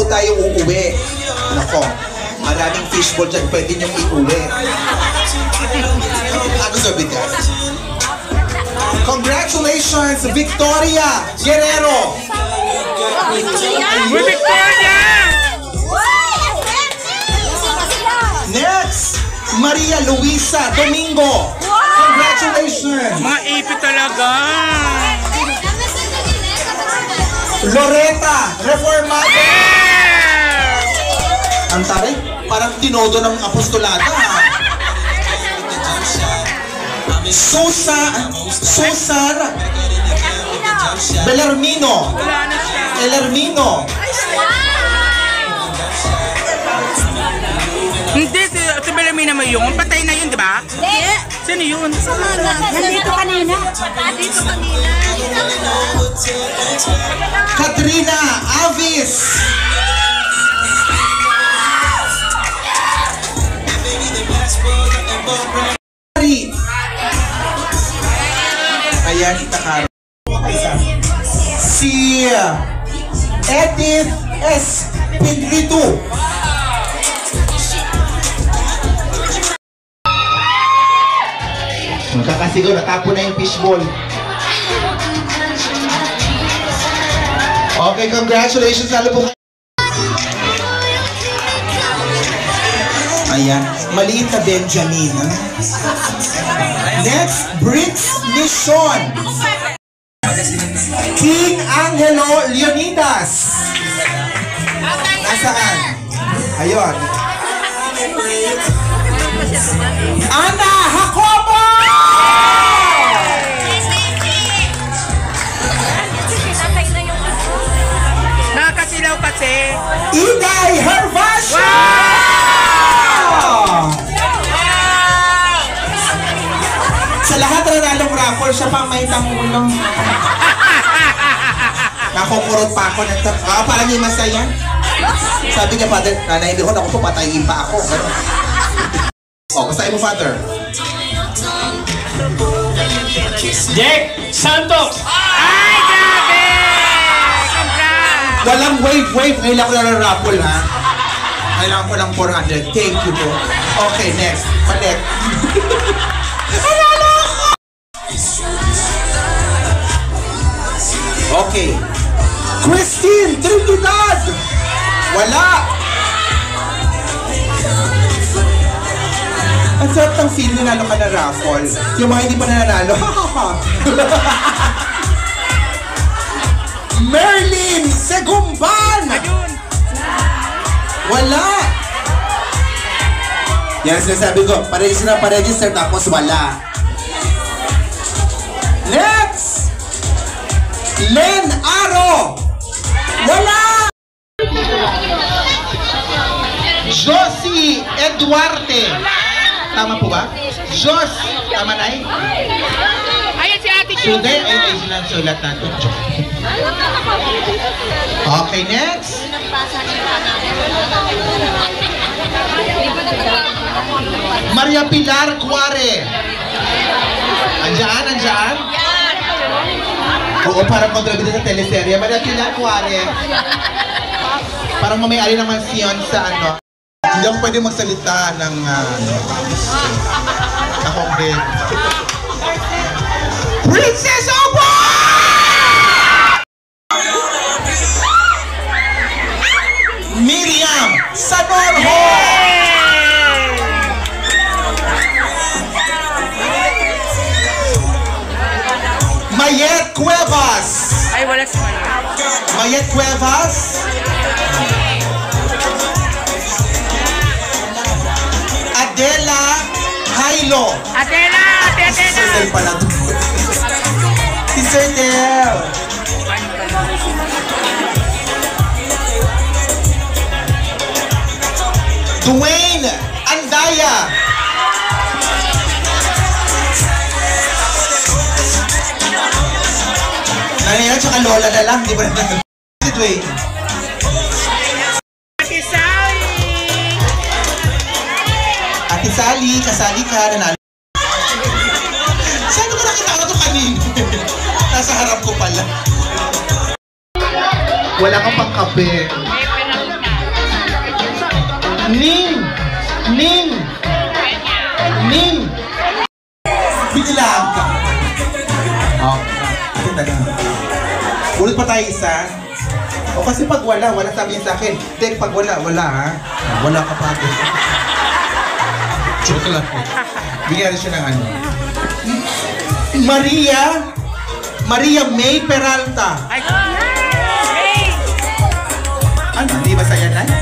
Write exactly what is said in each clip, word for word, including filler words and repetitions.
tayo uuwi. Nako, maraming fishball dyan, pwede niyong iuwi. Ano sabi ka? Congratulations, Victoria Guerrero! Uy, Victoria! Next, Maria Luisa Domingo. Congratulations! Mga ipit talaga! Loretta Reformado. Yeah! Ang taray, parang tinodo ng apostolada. Susa, Susan Belarmino. Belarmino. Hindi, si, si Belarmino mo yun. Patay na yun, di ba? Hindi. Sino yun? Nandito kanina. Nandito kanina. Katrina Avis. Ayan, itakaro. Si Edith S. Pinrito. Magkakasigaw, natapon na yung fishball. Okay, congratulations. Lalo po. Ayan, maliit na Benjamin. Ha? Next, Bricks Mission. King Angelo Leonidas. Nasaan? Ayun. Ana Jacobo! Nakakasilaw kasi. Iday Hervasio! Wow! Sa lahat na nanalong raffle, siya pa may tangulo. Nakukurot pa ako. Ah, parang yung masaya. Sabi niya, Father, nanay ko, ako po, patayin pa ako. O, kasain mo, Father. Jack Santos! Ay, grabe! Congrats! Walang wave, wave. Kailangan ko na ng raffle, ha? Kailangan ko ng four hundred. Thank you po. Okay, next. Balik. Okay. Christine Trinidad! Wala! Ang sarap ng feel nanalo ka na raffle. Yung mga hindi pa nanalo. Merlin Segumban! Ayun! Wala! Yan sinasabi ko, pa-register na pa-register tapos wala. Next! Len Aro! Wala! Josie Eduarte! Tama po ba? Jos! Tama na eh? Ayan si Ate Hindi, Josie! ay ay silang sulat natin. Okay, next! Maria Pilar Cuare! Andiyan, andiyan? Oo, parang kontrabida sa teleserye. Maria Pilar Cuare. Parang mamay-ari ng mansiyon sa ano. Hindi ako pwede magsalita ng uh, ako din. Princess Opa! Miriam Sanorho! Mayet Cuevas! Ay, wala si Maya. Mayet Cuevas? Adela Jailo. Atena! Ate Si Sir Atena! Del pala to. Si Sir Del. Dwayne Andaya. Nanay na tsaka lola na lang, di ba na? Si Dwayne. Ate Sally! Ate Sally, kasali ka, nanalo. Saan ko nakita ko ito kanina? Nasa harap ko pala. Wala kang pang kape. Ning! Ning! Ning! Binilaan ka. Okay. Ito na. Ulit pa tayo isa. O kasi pag wala, wala sabi niya sa akin. Tek, pag wala, wala ha. Wala ka pa ako. Joke lang. Bigyan siya ng ano. Maria. Maria May Peralta. Ay, Ano? Di ba saya na?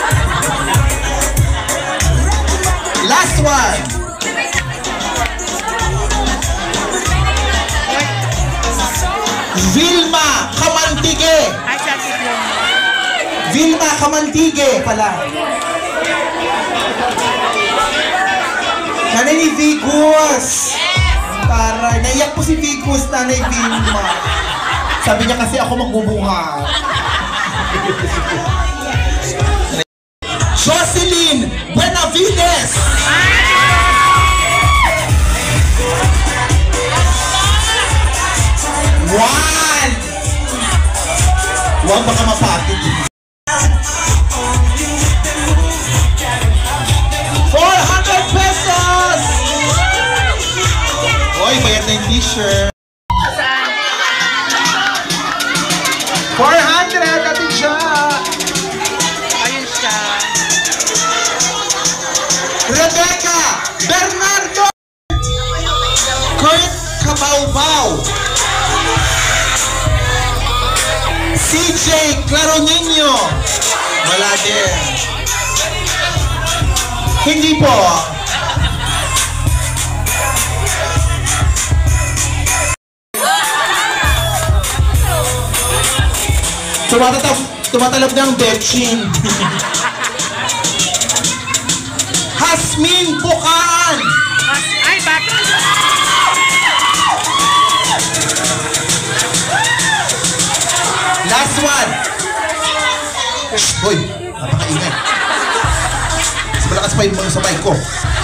Last one. Vilma Kamantige. ay, si Ate Blum. Vilma Kamantige pala. Nanay ni Vigus. Taray. Naiyak po si Vigus, Nanay Vilma. Sabi niya kasi ako magbubuha. Jocelyn Benavides. One. One baka mapakit. four hundred pesos. Oy, bayad na yung t-shirt. four hundred, Ate siya. Ayun siya. Rebecca Bernardo. Kurt Kabaubao. C J Claronino. Wala din. Hindi po. Tumatalab, tumatalab ng betchin. Hasmin Bukaan. Ay, bakit? Last one. Hoy, napakaingay. Mas malakas pa yung mga sabay ko.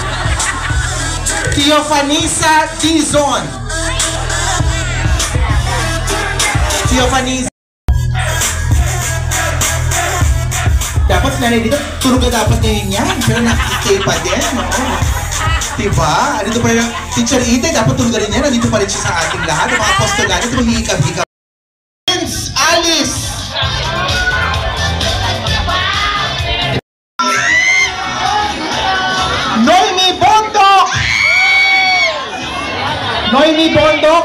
Teofanisa Dizon. Teofanisa. Dapat nanay dito, tulog na dapat ngayon yan. Pero nakikitay pa din, no? Diba? Dito pa rin, Teacher Ite, dapat tulog na rin yan. Nandito pa rin siya sa ating lahat. Ang mga apostolano, ito mahihikab-hikab. Prince Alice! Noemi Bondok! Noemi Bondok!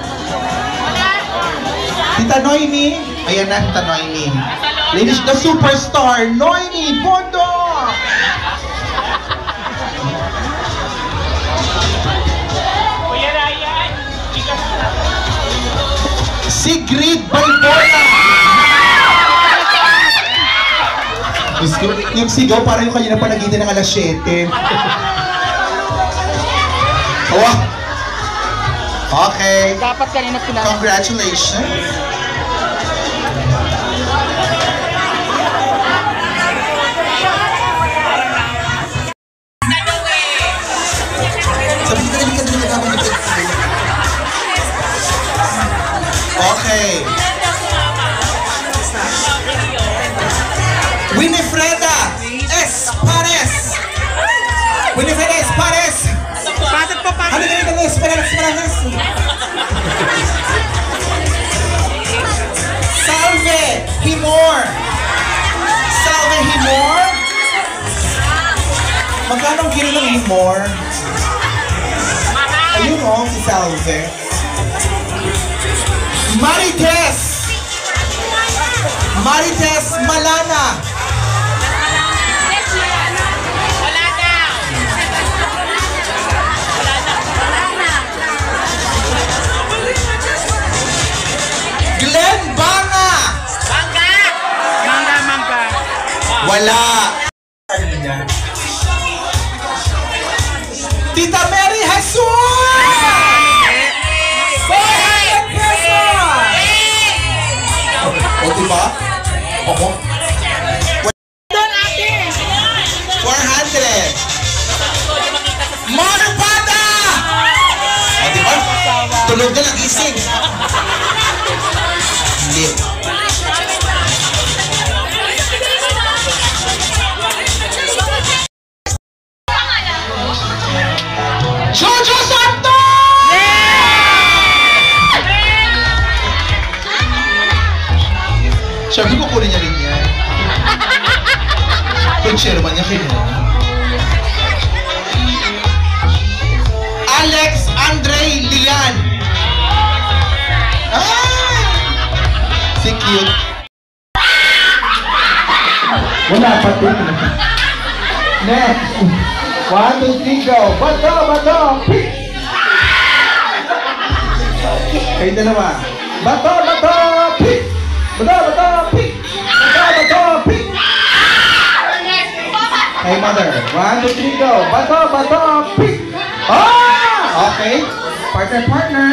Tita Noemi! Ayan na, Tita Noemi. Ladies, the superstar, Noemi Bondok! Kuya Ryan. Sigrid Balbona! Yung sigaw, parang yung kanina panagitan ng alas siyete. Oh! Okay. Dapat kanina sila. Congratulations. Sabi ko na ka din nagkakaroon ng pagkakas. Okay. Winifreda Espares. Winifreda Espares. Pasok po, pasok. Ano ganito na Espares? Espares. Salve Himor. Salve Himor. Magkano ang kilo ng Himor? Ayun o, si Salve. Marites! Marites Malana! Wala na. Glenn Banga! Mangga. Mangga, mangga. Wala! Tita Mary Jesus! four hundred pesos! O diba? Ako? Doon, ate. four hundred! Marpada! O diba? Tulog na lang, gising. Hindi. Yakin mo. Alex Andre Lian. Ah! Si cute. Wala pa din. Next. One, two, three, go. Bato, bato, pick. Kayo dalawa. Bato, bato, pick. Bato, bato, pick. Bato, bato, pick. Hey, mother. One, two, three, go. Bato, bato, pick. Ah! Okay. Partner, partner.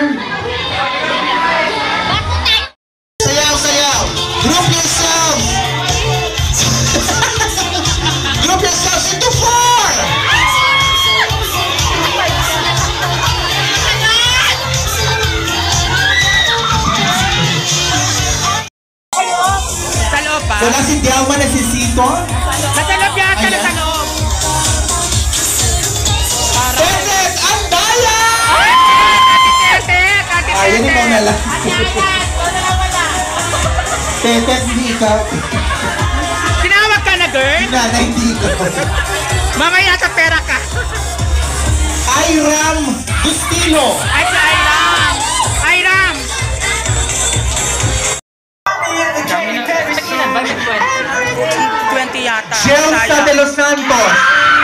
Sayaw, sayaw. Group yourself. Group yourselves into four. Sa loob ba? Wala si Dialma na si Sito. Sa loob yata na sa loob. Tetet, ang daya! Ate, ate, Ayun, ikaw na lang. Tetet, hindi ikaw. Tinawag ka na, girl? Nana, hindi ikaw. Mamaya sa pera ka. Iram Gustino. Ay, sa Iram. Iram. twenty yata. Jelsa de los Santos.